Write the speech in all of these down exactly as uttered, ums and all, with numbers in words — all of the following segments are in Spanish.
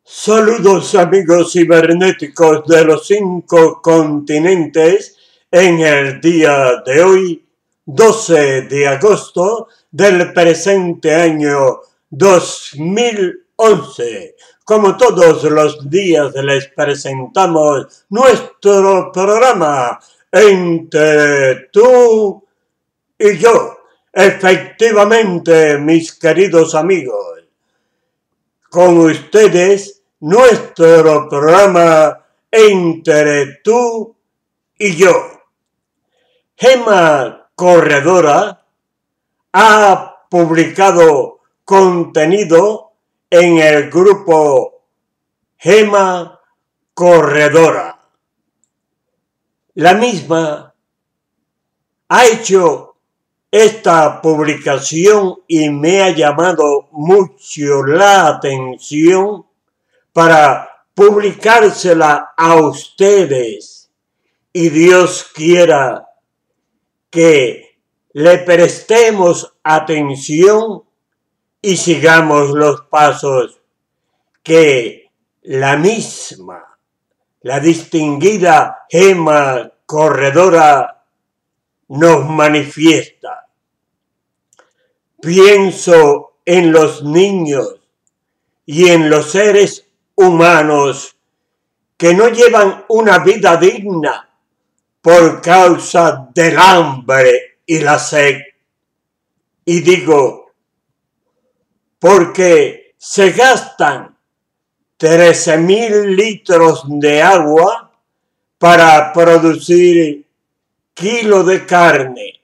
Saludos amigos cibernéticos de los cinco continentes en el día de hoy, doce de agosto del presente año dos mil once. Como todos los días les presentamos nuestro programa Entre tú y yo. Efectivamente, mis queridos amigos, con ustedes nuestro programa Entre tú y yo. Gema Corredora ha publicado contenido en el grupo Gema Corredora. La misma ha hecho esta publicación y me ha llamado mucho la atención para publicársela a ustedes, y Dios quiera que le prestemos atención y sigamos los pasos que la misma, la distinguida Gema Corredora nos manifiesta. Pienso en los niños y en los seres humanos que no llevan una vida digna por causa del hambre y la sed. Y digo, porque se gastan trece mil litros de agua para producir kilos de carne,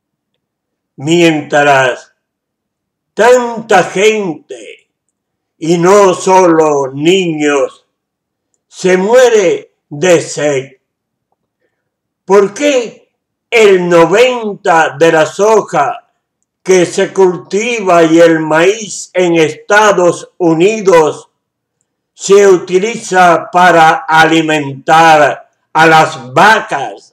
mientras tanta gente, y no solo niños, se muere de sed. ¿Por qué el noventa por ciento de la soja que se cultiva y el maíz en Estados Unidos se utiliza para alimentar a las vacas,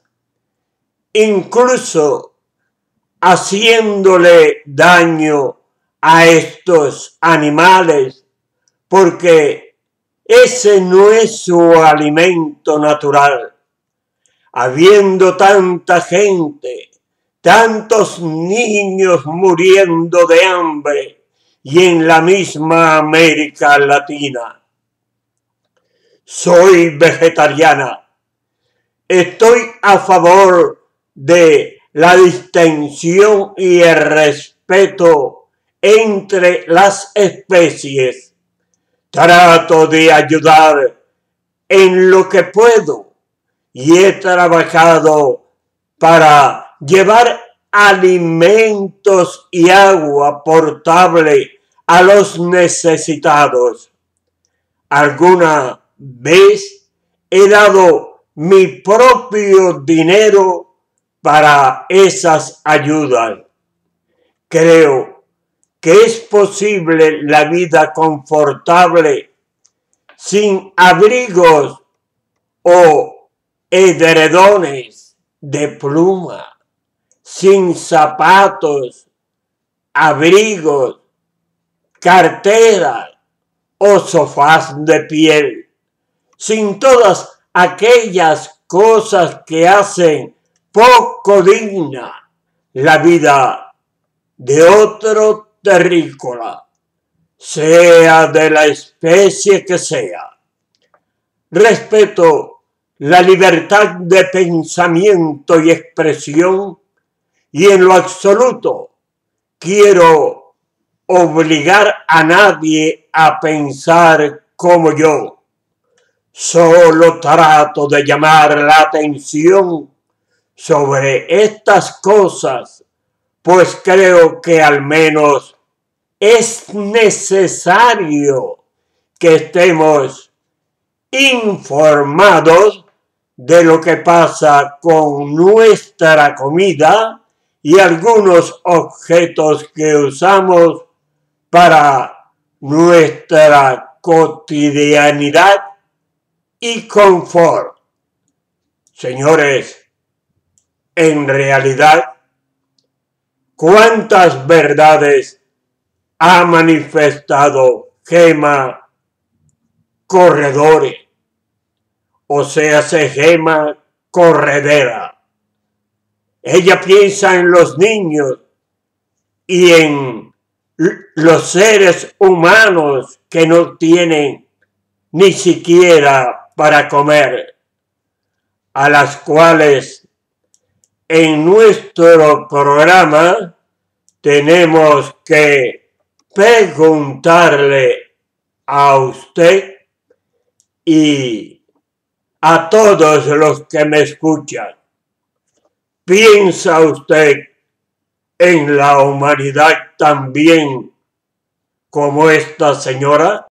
incluso haciéndole daño a estos animales, porque ese no es su alimento natural? Habiendo tanta gente, tantos niños muriendo de hambre, y en la misma América Latina. Soy vegetariana. Estoy a favor de la distinción y el respeto entre las especies. Trato de ayudar en lo que puedo y he trabajado para llevar alimentos y agua potable a los necesitados. Alguna vez he dado mi propio dinero para esas ayudas. Creo que es posible la vida confortable sin abrigos o edredones de pluma, sin zapatos, abrigos, carteras o sofás de piel, sin todas aquellas cosas que hacen poco digna la vida de otro terrícola, sea de la especie que sea. Respeto la libertad de pensamiento y expresión, y en lo absoluto quiero obligar a nadie a pensar como yo. Solo trato de llamar la atención sobre estas cosas, pues creo que al menos es necesario que estemos informados de lo que pasa con nuestra comida y algunos objetos que usamos para nuestra cotidianidad y confort. Señores, en realidad, ¿cuántas verdades ha manifestado Gema corredores, o sea, se gema corredera. Ella piensa en los niños y en los seres humanos que no tienen ni siquiera para comer, a las cuales en nuestro programa tenemos que preguntarle a usted y a todos los que me escuchan. ¿Piensa usted en la humanidad también como esta señora?